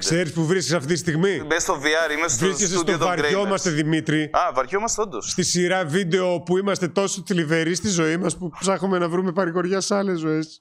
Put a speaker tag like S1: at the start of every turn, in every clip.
S1: Ξέρεις που βρίσκεσαι αυτή τη στιγμή?
S2: Μπες στο VR, είμαι στο
S1: Βρίσκεσαι
S2: στούντιο
S1: στο
S2: των
S1: βαριόμαστε,
S2: Gamers.
S1: Δημήτρη.
S2: Α, βαριόμαστε όντως.
S1: Στη σειρά βίντεο που είμαστε τόσο θλιβεροί στη ζωή μας που ψάχνουμε να βρούμε παρηγοριά σε άλλες ζωές.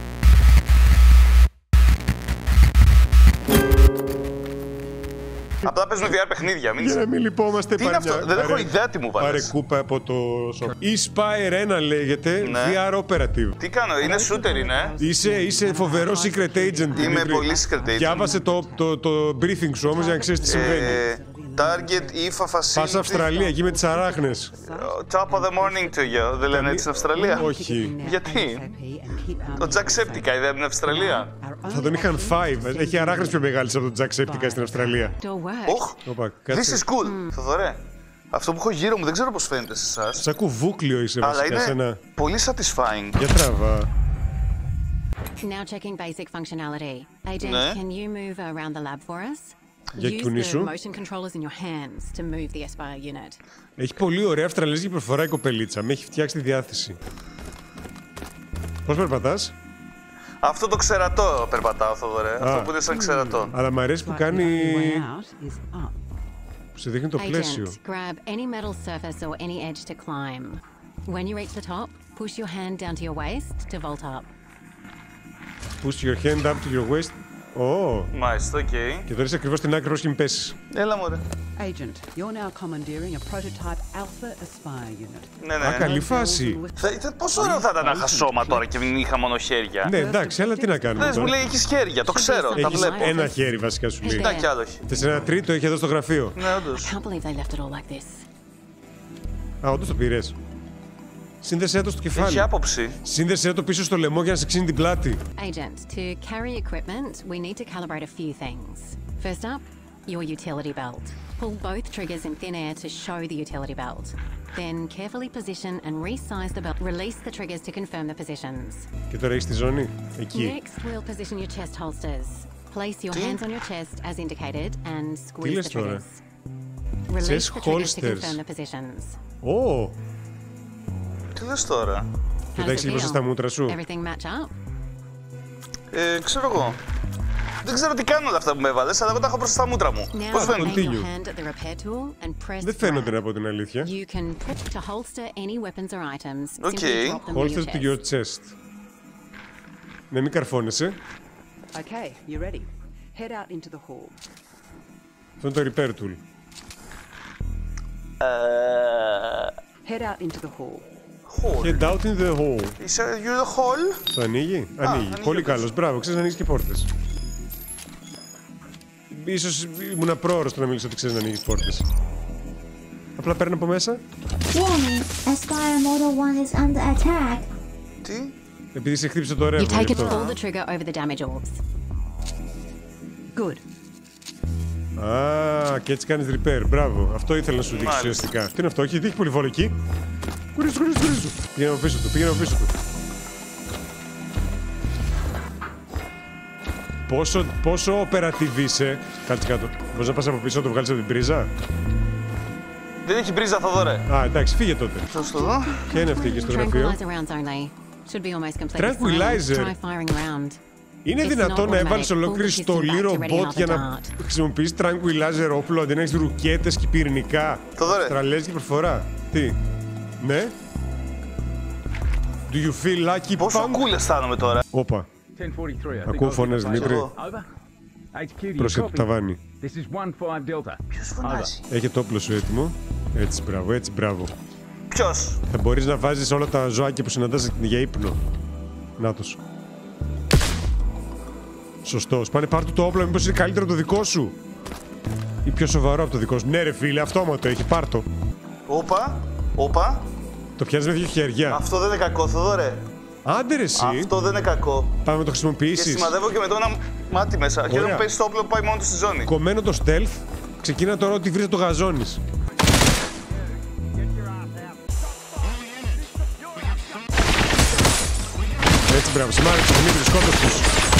S2: Απλά παίζουμε VR παιχνίδια, μην
S1: Για να μην λυπόμαστε.
S2: Τι είναι αυτό, δεν έχω ιδέα τι μου βάλες.
S1: Πάρε κούπα από το shop. E-Spire 1 λέγεται,
S2: Ναι.
S1: VR Operative.
S2: Τι κάνω, είναι shooter είναι.
S1: Είσαι φοβερό secret agent.
S2: Είμαι
S1: Δημήτρη.
S2: πολύ secret agent.
S1: Διάβασε το briefing σου όμως για να ξέρεις τι συμβαίνει.
S2: Target IFA
S1: Πας
S2: facility.
S1: Αυστραλία εκεί με τις αράχνες.
S2: Top of the morning to you. Δεν λένε έτσι στην Αυστραλία.
S1: Όχι.
S2: Γιατί? Το Jacksepticeye δεν είναι από την Αυστραλία.
S1: Θα τον είχαν φάει. Έχει αράχνες πιο μεγάλες από τον Jacksepticeye στην Αυστραλία.
S2: Οχ,
S1: Όπα,
S2: this
S1: κάτσε.
S2: is cool. Θοδωρέ, αυτό που έχω γύρω μου δεν ξέρω πώς φαίνεται σε εσάς.
S1: Σαν κουβούκλιο είσαι
S2: Αλλά
S1: βασικά σε
S2: είναι
S1: ένα.
S2: πολύ satisfying.
S1: Για τραβά.
S3: Now checking basic functionality. Agent,
S2: Ναι.
S3: can you move around the lab for us?
S1: Για
S3: Use the
S1: κουνήσου.
S3: motion controllers in your hands to move the Aspire unit.
S1: Έχει πολύ ωραία αυστραλέζικη προφορά η κοπελίτσα. Με έχει φτιάξει τη διάθεση. Πώς περπατάς?
S2: Αυτό το ξερατό περπατάω, Θοδωρέ. Αυτό που είναι σαν ξερατό.
S1: Αλλά μ' αρέσει που κάνει. Που σε δείχνει το πλαίσιο.
S3: Agent, grab any metal surface or any edge to climb. When you reach the top, push your hand down to your waist to vault up.
S1: Push your hand up to your waist. Ω.
S2: Μάλιστα, οκ.
S1: Και τώρα είσαι ακριβώς στην άκρη όσο μην πέσεις.
S2: Έλα, μωρέ.
S4: Agent, you're now commandeering a prototype Alpha Aspire unit.
S2: Ναι,
S1: Α,
S2: ναι.
S1: καλή φάση.
S2: Πόσο ωραίο θα ήταν να είχα σώμα τώρα και μην είχα μόνο χέρια.
S1: Ναι, εντάξει, αλλά τι να κάνουμε.
S2: Δες, μου
S1: Τώρα.
S2: λέει έχεις χέρια, το ξέρω, τα
S1: Έχεις
S2: βλέπω.
S1: ένα χέρι βασικά σου λέει.
S2: Να κι άλλο έχει.
S1: Θες ένα τρίτο, έχει εδώ στο γραφείο.
S2: Ναι, όντως.
S3: Can't believe they left it all like this.
S1: Α, όντως το πήρες. Σύνδεσέ το στο
S2: Έχει
S1: κεφάλι.
S2: άποψη.
S1: Σύνδεσέ το πίσω στο λαιμό για να σε ξύνει την πλάτη.
S3: Agent, to carry equipment, we need to calibrate a few things. First up, your utility belt. Pull both triggers in thin air to show the utility belt. Then carefully position and resize the belt. Release the triggers to confirm the positions.
S1: Και τώρα έχεις τη ζώνη. Εκεί.
S3: Next, we'll position your chest holsters. Place your hands on your chest as indicated and squeeze
S1: λες
S3: the
S1: τώρα?
S3: triggers. Release
S1: Chest
S3: the triggers to
S1: holsters.
S3: confirm the positions.
S1: Ω,
S2: Τι λες τώρα?
S1: και
S3: How
S1: τα
S3: does
S1: έχεις
S3: it
S1: λοιπόν
S3: feel?
S1: στα μούτρα σου.
S3: Everything match up?
S2: Ξέρω εγώ. Δεν ξέρω τι κάνουν όλα αυτά που με έβαλες, αλλά εγώ τα έχω μπροστά στα μούτρα μου.
S3: Now,
S2: Πώς
S3: aim
S2: φαίνονται?
S1: Continue.
S3: your hand at the repair tool and press
S1: Δεν φαίνονται
S3: grab.
S1: να πω την αλήθεια.
S3: You can put to holster any weapons or items.
S2: Okay.
S3: Simply drop them in
S1: Holster
S3: your
S1: to your
S3: chest.
S1: chest. Ναι, μην καρφώνεσαι.
S4: Okay, you ready? Head out into the hall.
S1: Αυτό είναι το repair tool.
S4: Head out into the hall.
S2: Hall.
S1: Head out in the hall.
S2: Είσαι you the hall?
S1: Το ανοίγει. Ανοίγει.
S2: ανοίγει
S1: Πολύ
S2: όντως.
S1: καλός. Μπράβο, ξέρεις να ανοίγεις και πόρτες. Ίσως ήμουν πρόωρος το να μιλήσω ότι ξέρεις να ανοίγεις πόρτες. Απλά παίρνω από μέσα.
S5: Warning, Aspire Model 1 is under attack.
S2: Τι?
S1: Επειδή σε χτύπησε το
S3: You
S1: ρεύμα.
S3: take
S1: γι'
S3: it,
S1: αυτό.
S3: pull the trigger over the damage orbs.
S4: Good.
S1: Α, και έτσι κάνεις repair. Μπράβο. Αυτό ήθελα να σου δείξω
S2: Μάλιστα.
S1: ουσιαστικά. Τι είναι αυτό, έχει δείχνει πολυβόλο εκεί. Κουρίσου. Πήγαινε από πίσω του, Πόσο operative είσαι. Κάτσε κάτω. Μπορείς να πας από πίσω να το βγάλεις από την πρίζα.
S2: Δεν έχει μπρίζα, Θοδωρέ.
S1: Α, εντάξει, φύγε τότε.
S2: Θα το δω.
S1: Ποια είναι αυτή εκεί στο γραφείο.
S3: Tranquilizer rounds only. Should be almost completely
S1: Tranquilizer?
S3: silent. Try firing around.
S1: Είναι
S3: It's
S1: δυνατόν
S3: not
S1: να έβαλες
S3: automatic.
S1: ολόκληρη
S3: Pull the
S1: στολή
S3: piston back to ready
S1: ρομπότ
S3: another
S1: για να
S3: dart.
S1: χρησιμοποιείς tranquilizer όπλο αντί να έχεις ρουκέτες και πυρηνικά.
S2: Θοδωρέ.
S1: Αυστραλέζικη προφορά. Τι, ναι. Do you feel lucky,
S2: Πόσο
S1: punk?
S2: cool αισθάνομαι τώρα.
S1: Όπα,
S6: 1043.
S1: ακούω φωνές, Δημήτρη.
S2: Εγώ.
S6: Over. HQ, do you
S1: Πρόσεχε το
S6: copy?
S1: ταβάνι.
S6: This is 1-5 Delta.
S2: Ποιος φωνάζει?
S1: Έχει το όπλο σου έτοιμο. Έτσι, μπράβο, έτσι, μπράβο.
S2: Ποιος?
S1: Θα μπορείς να βάζεις όλα τα ζωάκια που συναντάς για ύπνο. Νάτος. Σωστός. Πάνε πάρ' του το όπλο, μήπως είναι καλύτερο το δικό σου. Ή πιο σοβαρό από το δικό σου. Ναι ρε φίλε, αυτόματο έχει, πάρ' το.
S2: Όπα.
S1: Το πιάνεις με δύο χέρια.
S2: Αυτό δεν είναι κακό, Θοδωρέ.
S1: Άντε ρε εσύ.
S2: Αυτό δεν είναι κακό.
S1: Πάμε να το
S2: Και
S1: χρησιμοποιήσεις.
S2: σημαδεύω και με το ένα μάτι μέσα. Και όταν παίζει το όπλο που πάει μόνο του στη ζώνη.
S1: Κομμένο το stealth, ξεκίνα τώρα ότι βρεις το γαζώνεις. Έτσι μπράβο, σημάδεψε Δημήτρη, σκότος τους.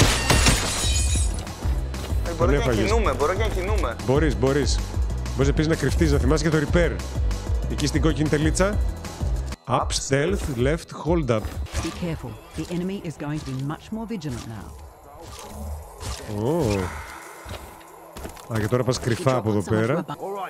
S2: Μπορώ και να
S1: έφαγες.
S2: κινούμε.
S1: Μπορείς. Μπορείς επίσης να κρυφτείς, να θυμάσαι και το repair. Εκεί στην κόκκινη τελίτσα. Up, stealth, left, hold up.
S4: Be careful. The enemy is going to be much more vigilant now.
S1: Ω. Α, και τώρα πας κρυφά από εδώ πέρα.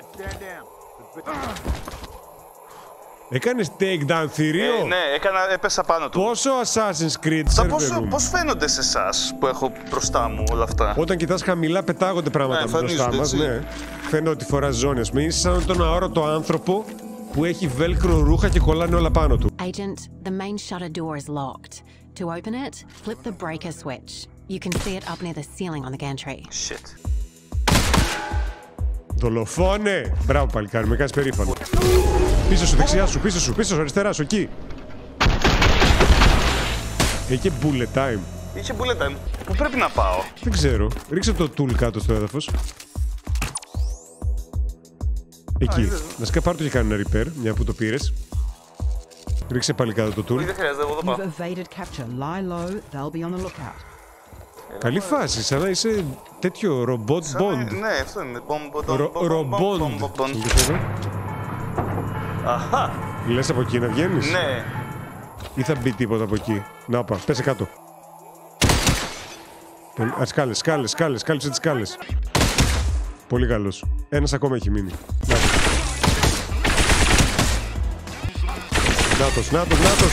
S1: Έκανες takedown θηρίο.
S2: Ναι, έπεσα πάνω του.
S1: Πόσο Assassin's Creed server room.
S2: Πώς φαίνονται σε εσάς που έχω μπροστά μου όλα αυτά?
S1: Όταν κοιτάς χαμηλά πετάγονται πράγματα μπροστά μας. Ναι. Φαίνεται ότι φοράς ζώνη, ας πούμε. Είσαι σαν τον αόρατο άνθρωπο που έχει βέλκρο ρούχα και κολλάνε όλα πάνω του.
S3: Agent, the main shutter door is locked. To open it, flip the breaker switch. You can see it up near the ceiling on the gantry.
S2: Shit.
S1: Δολοφόνε! Μπράβο παλικάρι, με κάνεις περήφανο. Πίσω σου, δεξιά σου, πίσω σου, αριστερά σου, εκεί. Είχε bullet time.
S2: Είχε bullet time. Πού πρέπει να πάω?
S1: Δεν ξέρω. Ρίξε το tool κάτω στο έδαφος. Εκεί. Βασικά πάρ' το και κάνει ένα repair, μια που το πήρες. Ρίξε πάλι κάτω το tool.
S2: Δεν χρειάζεται, εγώ το
S4: You've
S2: πάω.
S4: evaded capture. Lie low, they'll be on the lookout.
S1: Καλή φάση, σαν να είσαι τέτοιο ρομπότ bond.
S2: Ναι, αυτό είναι.
S1: Ρομπόντ.
S2: Αχα.
S1: Λες από εκεί να βγαίνεις?
S2: Ναι.
S1: Ή θα μπει τίποτα από εκεί? Να πά, πέσε κάτω. Σκάλες, κάλυψε τις σκάλες. Πολύ καλός. Ένας ακόμα έχει μείνει. Νάτος.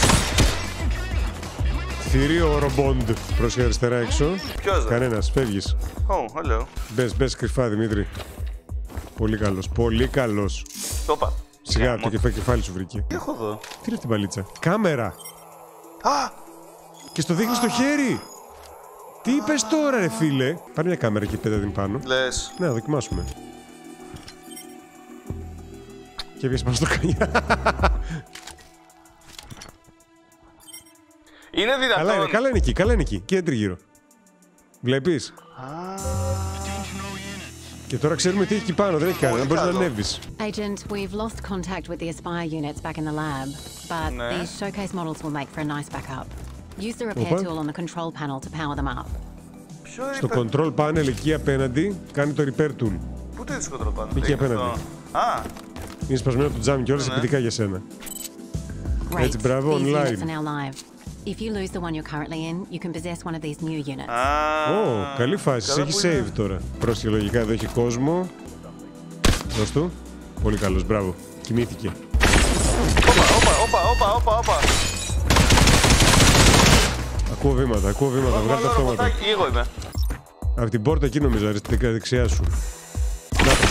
S1: Θηρίο ρομπόντ. Προς αριστερά έξω.
S2: Ποιος?
S1: Κανένας, φεύγεις.
S2: Oh, hello.
S1: Μπες κρυφά, Δημήτρη. Πολύ καλός.
S2: Το είπα.
S1: Σιγά, το κεφάλι σου βρήκε.
S2: Τι έχω εδώ?
S1: Τι είναι στην παλίτσα? Κάμερα.
S2: Α!
S1: Και στο δείχνει στο χέρι. Τι είπες τώρα, ρε φίλε? Πάρε μια κάμερα και πέτα την πάνω.
S2: Λες.
S1: Ναι, να δοκιμάσουμε. Και βγες πάνω στο κανιά.
S2: Είναι δυνατόν?
S1: Καλά είναι εκεί. Και τριγύρω. Βλέπεις? Και τώρα ξέρουμε τι έχει εκεί πάνω. Δεν έχει κανένα. Μπορείς να ανέβεις.
S3: Agent, we've lost contact with the Aspire units back in the lab, but
S2: No.
S3: these showcase models will make for a nice backup. Use the repair
S1: Opa.
S3: tool on the control panel to power them up.
S2: Ποιο
S1: Στο
S2: είπε?
S1: control panel εκεί απέναντι κάνει το repair tool.
S2: Πού το είδες κοντρόλ πάνω?
S1: Εκεί απέναντι.
S2: Α!
S1: Είναι σπασμένο το τζάμι κιόλας ειδικά για σένα.
S3: Great.
S1: Έτσι, μπράβο,
S3: These
S1: online.
S3: units are now live. If you lose the one you're currently in, you can possess one of these new units.
S1: Ω, καλή φάση.
S2: Καλά
S1: Έχει
S2: που είναι.
S1: save τώρα. Πρόσεχε, λογικά εδώ έχει κόσμο. Δώσ' του. Πολύ καλός, μπράβο. Κοιμήθηκε.
S2: Όπα.
S1: Ακούω βήματα. Βγάλε τα αυτόματα.
S2: Εγώ είμαι.
S1: Από την πόρτα εκεί νομίζω, δεξιά σου. Νάτος.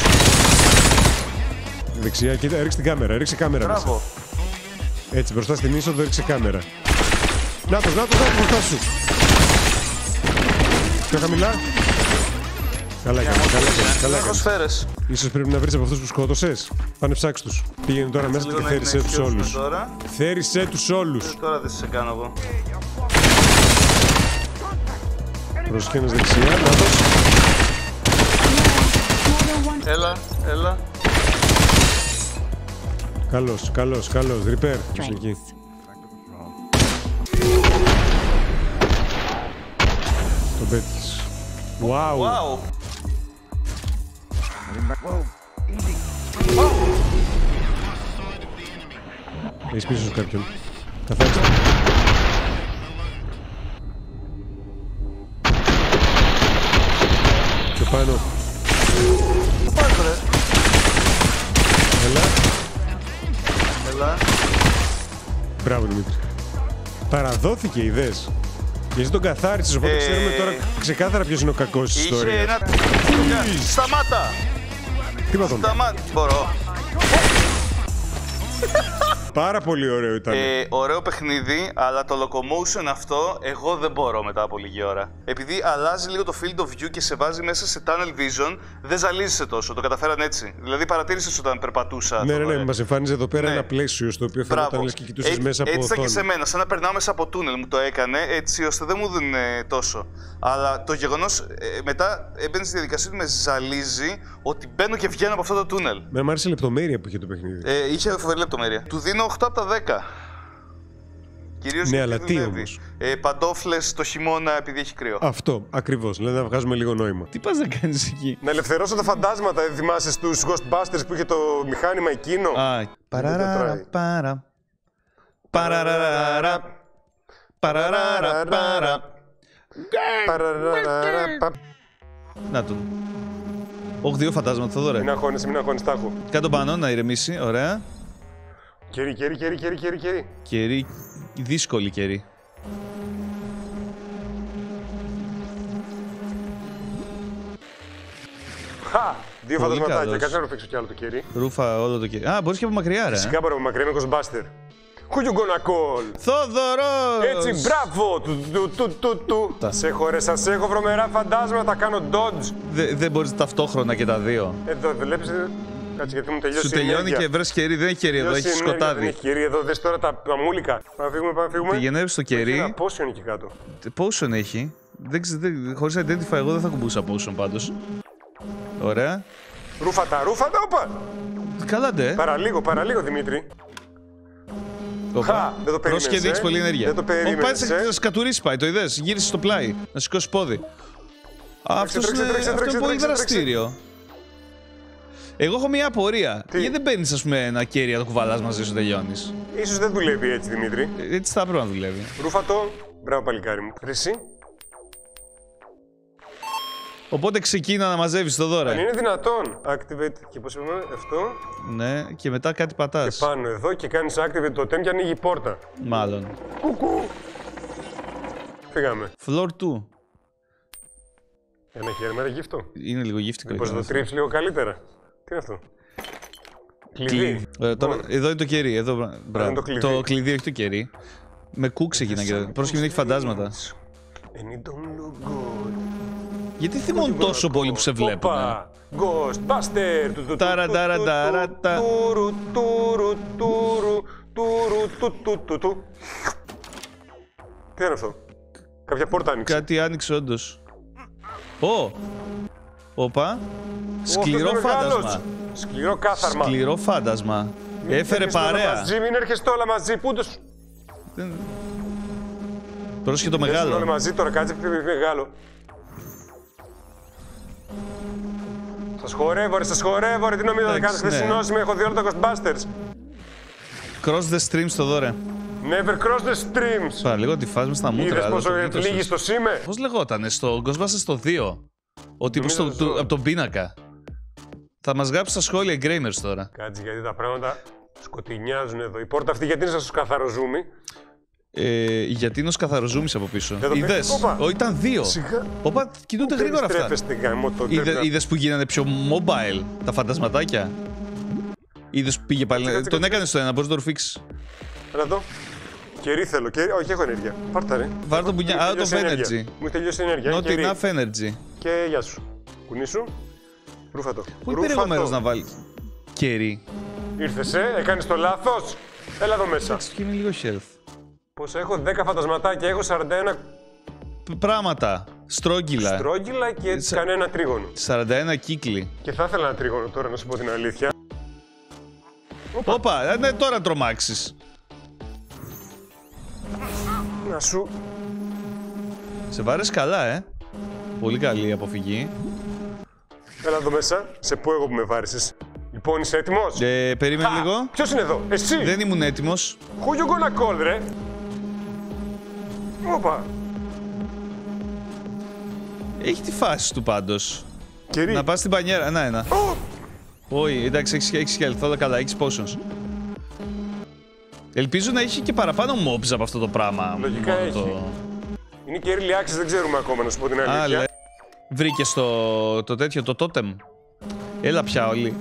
S1: Δεξιά, κοίτα, ρίξε την κάμερα. Ρίξε κάμερα μέσα.
S2: Μπράβο.
S1: Έτσι, μπροστά στην είσοδο ρίξε κάμερα. Νάτος, μπροστά σου. Πιο χαμηλά. Καλά έκανες.
S2: Έχω σφαίρες.
S1: Ίσως πρέπει να βρεις από αυτούς που σκότωσες. Πάνε ψάξ' τους. Πήγαινε τώρα μέσα
S2: Λίγο
S1: και
S2: να
S1: θέρισέ τους
S2: εξιώσουμε
S1: όλους.
S2: τώρα.
S1: Θέρισέ τους όλους.
S2: Τώρα δεν σε κάνω εγώ.
S1: Προσοχή ένας δεξιά, Νάτος.
S2: Έλα.
S1: Καλός. Repair. Προσοχή.
S3: Drinks.
S1: Τον πέτυχες. Wow.
S2: Wow.
S1: Έχεις πίσω σου κάποιον. Καθάριστε. Πιο πάνω.
S2: Πάρε το ρε. Έλα.
S1: Μπράβο, Δημήτρη. Παραδόθηκε, είδες. Γιατί τον καθάρισες, οπότε ξέρουμε τώρα ξεκάθαρα ποιος είναι ο κακός της
S2: Είχε
S1: ιστορίας.
S2: ένα... Σταμάτα.
S1: Τι είπα τον.
S2: Μπορώ.
S1: Πάρα πολύ ωραίο ήταν.
S2: Ωραίο παιχνίδι, αλλά το locomotion αυτό εγώ δεν μπορώ μετά από λίγη ώρα. Επειδή αλλάζει λίγο το field of view και σε βάζει μέσα σε tunnel vision, δεν ζαλίζεσαι τόσο. Το καταφέραν έτσι. Δηλαδή παρατήρησες όταν περπατούσα.
S1: Ναι, μας εμφάνιζε εδώ πέρα
S2: Ναι.
S1: ένα πλαίσιο στο οποίο φαίνονταν λες και κοιτούσες μέσα από
S2: έτσι ήταν και
S1: οθόνη.
S2: σε μένα, σαν να περνάω μέσα από τούνελ μου το έκανε, έτσι ώστε δεν μου δίνει τόσο. Αλλά το γεγονός μετά έμπαινε στη διαδικασία ότι με ζαλίζει ότι μπαίνω και βγαίνω από αυτό το τούνελ.
S1: Μ' άρεσε η λεπτομέρεια που είχε το παιχνίδι.
S2: Είχε φοβερή λεπτομέρεια. Του δίνω 8 από τα 10. Κυρίως
S1: Ναι,
S2: γιατί
S1: αλλά τι
S2: δουλεύει.
S1: όμως?
S2: Παντόφλες το χειμώνα επειδή έχει κρύο.
S1: Αυτό, ακριβώς. Δηλαδή να βγάζουμε λίγο νόημα.
S7: Τι πας να κάνεις εκεί?
S1: Να ελευθερώσω τα φαντάσματα, δεν θυμάσαι στους Ghostbusters που είχε το μηχάνημα εκείνο.
S7: Α,
S1: παραραρα,
S7: παρα. Παραραρα. Παραραρα, παρα.
S1: Παραραρα.
S7: Να τον. Όχι, 2 φαντάσματα, Θοδωρέ.
S1: Μην αγχώνεσαι, μην αγχώνεσαι, τα έχω.
S7: Κάτω πάνω, να ηρεμήσει. Ωραία.
S1: Κερί.
S7: Κερί. Δύσκολη κερί.
S1: Χα! 2 φαντασματάκια.
S7: καλός.
S1: Κάτσε να ρουφήξω κι άλλο το κερί.
S7: Ρούφα όλο το κερί. Α, μπορείς και από μακριά, ρε.
S1: Φυσικά μπορώ από μακριά, είμαι Ghostbuster. Who you gonna call?
S7: Θόδωρος!
S1: Έτσι, μπράβο! Του. Σας έχω ρε, σας έχω βρωμερά φαντάσματα, κάνω dodge.
S7: Δεν μπορείς ταυτόχρονα και τα δύο.
S1: Εδώ, βλέπεις, κάτσε γιατί μου τελειώσει
S7: Σου
S1: η
S7: τελειώνει
S1: ενέργεια.
S7: και βρες κερί, δεν έχει κερί εδώ,
S1: Τελειώσει
S7: έχει
S1: η ενέργεια, Δεν
S7: σκοτάδι.
S1: έχει κερί εδώ, δες τώρα τα μούλικα. Πάμε φύγουμε.
S7: Πήγαινε στο κερί.
S1: Ένα potion εκεί κάτω.
S7: Potion έχει. Χωρίς identify, εγώ δεν θα κουμπούσα potion πάντως. Ωραία.
S1: Ρούφατα, όπα!
S7: Καλά, ντε.
S1: Παραλίγο, Δημήτρη.
S7: Όπα.
S1: Χα, δεν το περίμενες,
S7: Πρόσχεδε, έχεις πολλή ενέργεια.
S1: Δεν το περίμενες,
S7: Πάει να σκατουρίσει πάει, το είδες. Γύρισε στο πλάι, να σηκώσει πόδι. Αυτό είναι πολύ δραστήριο. Εγώ έχω μια απορία. Γιατί δεν παίρνεις, ας πούμε, ένα κέρι να το κουβαλάς μαζί σου, τελειώνεις.
S1: Ίσως δεν δουλεύει έτσι, Δημήτρη.
S7: Έτσι θα έπρεπε να δουλεύει.
S1: Ρούφατο, μπράβο παλικάρι μου. Χρυσή.
S7: Οπότε ξεκίνα να μαζεύεις το
S1: Αν
S7: δώρο.
S1: είναι δυνατόν. Activate και πώς είπαμε αυτό.
S7: Ναι, και μετά κάτι πατάς.
S1: Πάνω εδώ και κάνεις activate το tem και ανοίγει η πόρτα.
S7: Μάλλον.
S1: Κουκού. Φύγαμε.
S7: Floor 2.
S1: Ένα χέρι γύφτο.
S7: Είναι λίγο γύφτικο.
S1: Μήπως το τρίψει λίγο καλύτερα. Τι είναι αυτό. Κλειδί.
S7: Τώρα, εδώ είναι το κερί. Εδώ, μπράβο.
S1: είναι το κλειδί.
S7: Το κλειδί, όχι το κερί. Με κου ξεκινά και πρόσεχε μην έχει φαντάσματα.
S1: And it don't look good.
S7: Γιατί θυμώνουν τόσο πολύ που σε βλέπουν.
S1: Όπα. Ghostbuster.
S7: Ταραταραταρατα.
S1: Τουρου. Τι είναι αυτό. Κάποια πόρτα άνοιξε.
S7: Κάτι άνοιξε όντως. Όπα. Σκληρό
S1: αυτός είναι μεγάλος.
S7: φάντασμα.
S1: Σκληρό κάθαρμα.
S7: Σκληρό φάντασμα. Έφερε
S1: Έρχεστε όλα
S7: παρέα.
S1: μαζί, μην έρχεστε όλα μαζί. Πού το.
S7: Πρόσεχε το
S1: Όλα
S7: μεγάλο.
S1: μαζί τώρα, κάτσε πιο μεγάλο. Σας χορεύω ρε, τι νομίζω να
S7: Εντάξει,
S1: κάνεις
S7: ναι.
S1: χθεσινός, έχω δει όλα τα Ghostbusters.
S7: Cross the streams το δώρο.
S1: Never cross the streams.
S7: Πάρα λίγο τη φάσμα στα μούτρα.
S1: Είδες
S7: αλλά
S1: πόσο
S7: το γλίτωσες.
S1: πλήγεις το σήμε.
S7: Πώς λεγότανε στο Ghostbusters στο 2. Ο τύπος από τον πίνακα. Θα μας γράψει στα σχόλια οι Gamers τώρα.
S1: Κάτσε γιατί τα πράγματα σκοτεινιάζουν εδώ. Η πόρτα αυτή γιατί είναι σαν καθαροζούμι.
S7: Γιατί είναι ως καθαροζούμις από πίσω.
S1: το
S7: Είδες.
S1: Όπα.
S7: Ήταν 2.
S1: Σιγά.
S7: Όπα, κινούνται γρήγορα αυτά.
S1: Τρέφεστε γάμο το
S7: Είδες που γίνανε πιο mobile τα φαντασματάκια. Είδες που πήγε πάλι.
S1: Κάτσε,
S7: Τον
S1: κάτσε.
S7: έκανε στο ένα, μπορείς να το ρουφήξεις.
S1: Έλα εδώ. Κερί θέλω, όχι έχω ενέργεια. Πάρτα ρε.
S7: Βάρ' το μπουνιά.
S1: Μου
S7: Out of
S1: τελειώσει η ενέργεια.
S7: energy.
S1: Μου έχει τελειώσει η ενέργεια.
S7: Not
S1: Κερί.
S7: enough energy.
S1: Και γεια σου. Κουνήσου. Ρούφατο.
S7: Πού είναι περιγραμμένος να βάλει κερί.
S1: Ήρθες, έκανες το λάθος. Έλα εδώ μέσα.
S7: Και είναι λίγο health.
S1: Πως έχω 10 φαντασματάκια, έχω 41
S7: Πράγματα. Στρόγγυλα.
S1: στρόγγυλα και κανένα τρίγωνο.
S7: 41 κύκλοι.
S1: Και θα ήθελα ένα τρίγωνο τώρα, να σου πω την αλήθεια.
S7: Όπα, ναι, τώρα τρομάξεις.
S1: Να σου.
S7: Σε βάρες καλά, Πολύ καλή η αποφυγή.
S1: Έλα εδώ μέσα. Σε πω εγώ που με βάρισες. Λοιπόν, είσαι έτοιμος.
S7: Περίμενε λίγο.
S1: Ποιος είναι εδώ, εσύ.
S7: Δεν ήμουν έτοιμος.
S1: Who you gonna call, ρε. Όπα.
S7: Έχει τη φάση του πάντως.
S1: Κερί.
S7: Να πας στην πανιέρα. Να, ένα. Όχι, εντάξει, έχεις health, όλα καλά, έχεις potions. Ελπίζω να έχει και παραπάνω mobs από αυτό το πράγμα.
S1: Λογικά
S7: μόνο
S1: έχει. Είναι και early access, δεν ξέρουμε ακόμα, να σου πω την αλήθεια.
S7: Άλλε. Βρήκες το τέτοιο, το totem. Έλα πια όλοι.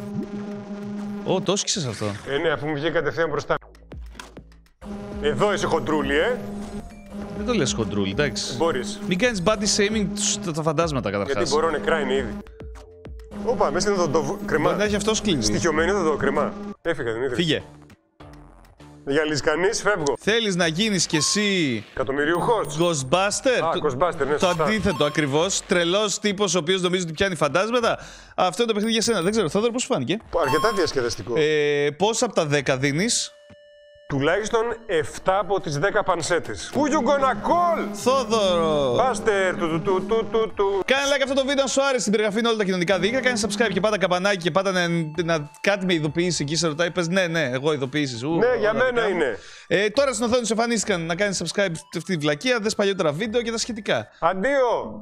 S7: Το έσκησες αυτό.
S1: Ναι, αφού μου βγήκε κατευθείαν μπροστά. Εδώ είσαι χοντρούλη,
S7: Δεν το λες χοντρούλ, εντάξει.
S1: Μπορείς.
S7: Μην κάνεις body shaming τα φαντάσματα καταρχάς.
S1: Γιατί μπορώ, νεκρά είναι ήδη. Όπα, μέσα είναι το κρεμά.
S7: Μπορεί να έχει αυτός κλειδί.
S1: Στοιχειωμένο εδώ το κρεμά. Έφυγα, Δημήτρη.
S7: Φύγε.
S1: Γυαλίζει κανείς, φεύγω.
S7: Θέλεις να γίνεις κι εσύ
S1: Εκατομμυριούχος.
S7: Ghostbuster.
S1: Ghostbuster, ναι,
S7: Το
S1: σωστά.
S7: αντίθετο ακριβώς. Τρελός τύπος ο οποίος νομίζει ότι πιάνει φαντάσματα. Αυτό είναι το παιχνίδι για σένα. Δεν ξέρω, Θόδωρο, πώς σου φάνηκε.
S1: Αρκετά διασκεδαστικό.
S7: Πόσα από τα 10 δίνεις?
S1: Τουλάχιστον 7 από τις 10 πανσέτες. Who you gonna call?
S7: Θόδωρο!
S1: Buster, του.
S7: Κάνε like αυτό το βίντεο αν σου άρεσε, στην περιγραφή είναι όλα τα κοινωνικά δίκτυα. Κάνε subscribe και πάτα καμπανάκι και πάτα κάτι με ειδοποίηση εκεί. Σε ρωτάει, πες ναι, εγώ ειδοποίησεις.
S1: Ναι, για μένα είναι.
S7: Τώρα στην οθόνη σου εμφανίστηκαν να κάνεις subscribe σε αυτή τη βλακεία, δες παλιότερα βίντεο και τα σχετικά.
S1: Αντίο.